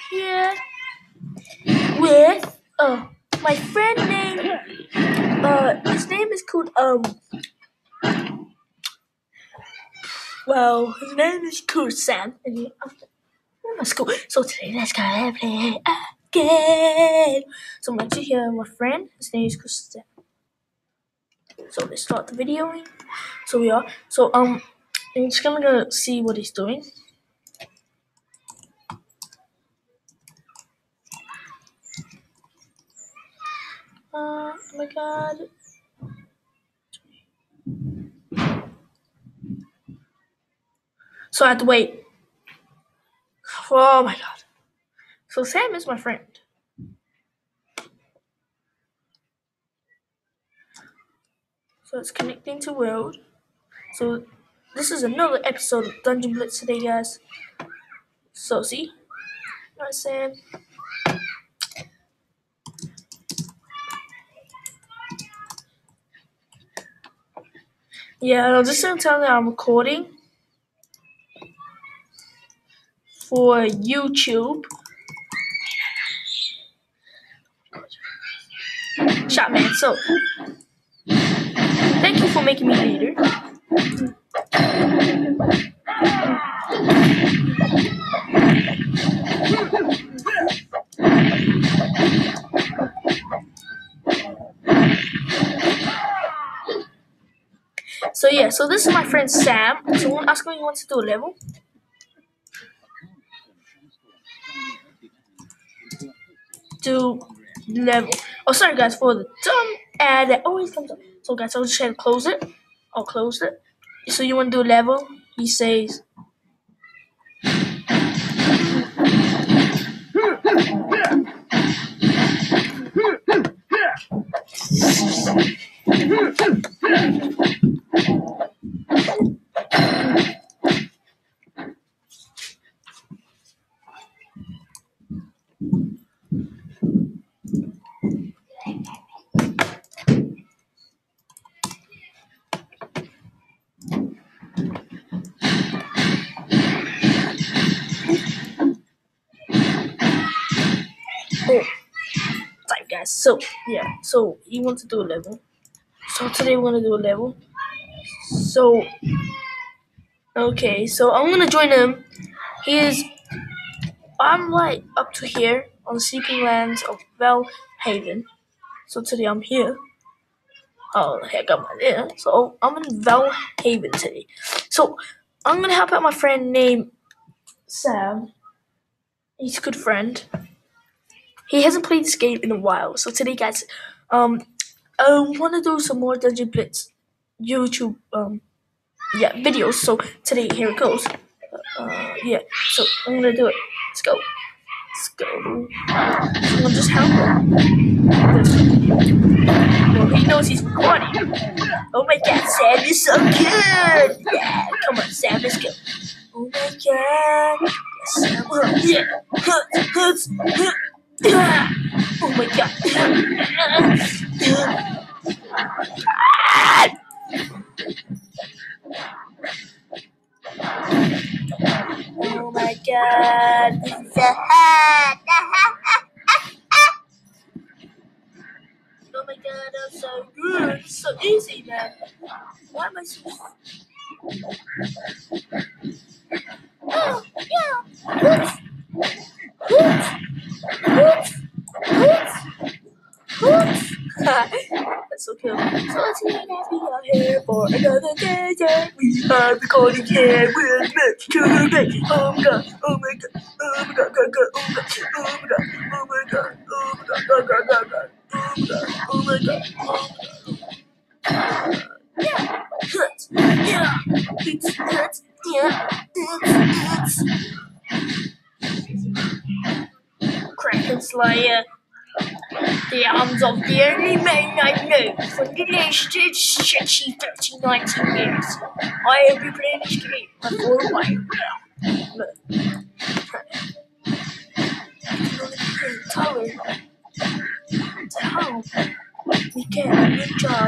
here with my friend named his name is called his name is called Sam, and he in my school. So today let's go and play again. So I'm actually here with my friend. His name is Sam. So let's start the video. So we are. So I'm just gonna go see what he's doing. Oh my god. So I have to wait. Oh my god. So Sam is my friend. So it's connecting to world. So this is another episode of Dungeon Blitz today, guys. So see? Alright, Sam. Yeah, I'm just gonna tell you I'm recording for YouTube. Shot man, so thank you for making me leader. So yeah, so this is my friend Sam. Someone asked me he wants to do a level. Oh, sorry guys for the dumb ad that always comes up. So guys, I'll just try to close it. I'll close it. So you want to do a level? He says. Oh, sorry guys. So yeah, so he wants to do a level. So today we're gonna do a level. So okay, so I'm gonna join him. I'm like up to here on the sleeping lands of Valhaven. So today I'm here. Oh heck, I'm not there. So I'm in Valhaven today. So I'm gonna help out my friend named Sam. He's a good friend. He hasn't played this game in a while. So today, guys, I want to do some more Dungeon Blitz YouTube videos. So today, here it goes. So I'm gonna do it. Let's go. Someone just help him. Well, he knows he's recording. Oh my god, Sam is so good. Yeah, come on, Sam, let's go. Oh my god. Sam, yeah. Oh my god. Oh my god. Oh my god, I'm so good. It's so easy, man. Why am I so... Oh, yeah. That's so cool. So today we are here for another day. Yeah, we are recording here with Mitch today. Oh my god, oh my god, oh my god, oh my god, oh my god, oh my god, oh my god, oh my god, oh my god. Kraken Slayer. The arms of the only man I know from the last stretchy 13-19 years. I have been playing this game for a while now. How we get a good job.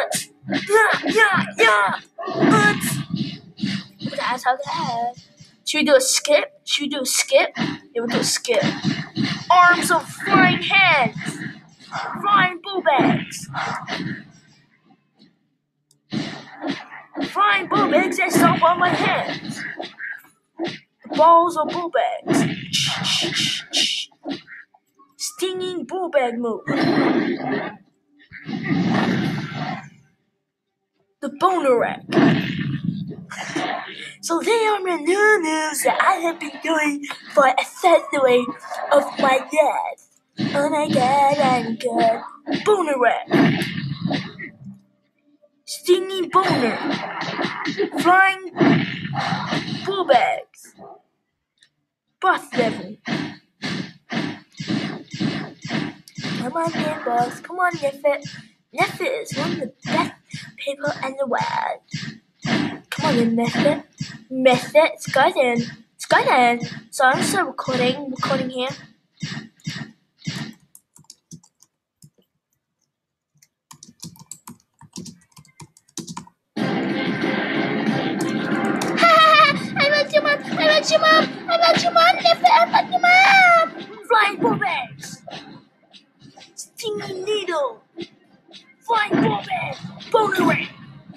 That's how that. Should we do a skip? Yeah, we'll do a skip. Arms of flying hands. Flying bull bags. Flying bull bags that stomp on my hands. Balls of bull bags. Stinging bull bag move. The boner rack. So they are the new news that I have been doing for a century of my dad. Oh my god, I'm good. Boner rack. Stinging boner. Flying bull bags. Boss level. Come on then, boss. Come on, Neffet. Neffet is one of the best people in the world. Come on then, Neffet. Neffet, Skyden. So I'm still recording here. I want your mom, Neffet. I want your mom. Flying bull bags. Stinging needle. Flying bull bag. Boner rack.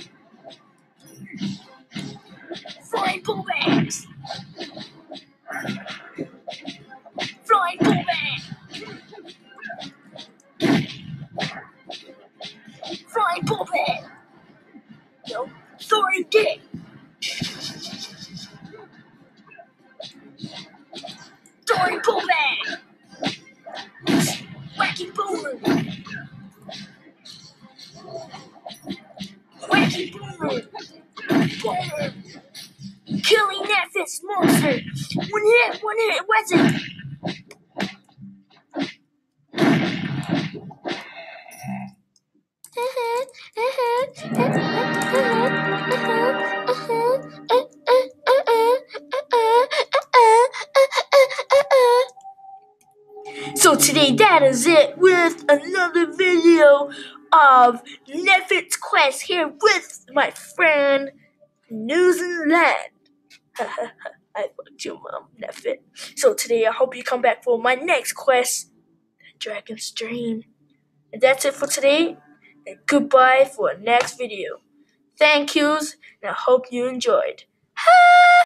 Flying bull bags. Flying bull bag. Flying bull bag. No, sorry, dick. Flying bull bag. Wacky boner. Wacky boner. Boner. Killing Neffet's monster. One hit, what's it? So today that is it with another video of Neffet's Quest here with my friend News and Land. I fucked your mom, Neffet. So today I hope you come back for my next quest, Dragon's Dream. And that's it for today. And goodbye for our next video. Thank yous, and I hope you enjoyed.